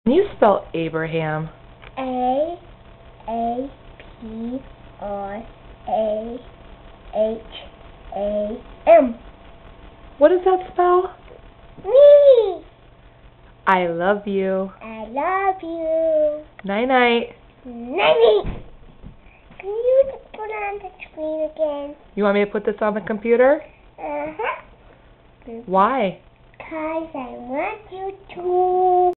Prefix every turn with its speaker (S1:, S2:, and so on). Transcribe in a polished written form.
S1: Can you spell Abraham?
S2: A-A-B-R-A-H-A-M.
S1: What does that spell?
S2: Me!
S1: I love you.
S2: I love you.
S1: Night-night.
S2: Night. Can you put on the screen again?
S1: You want me to put this on the computer?
S2: Uh-huh.
S1: Why?
S2: Because I want you to.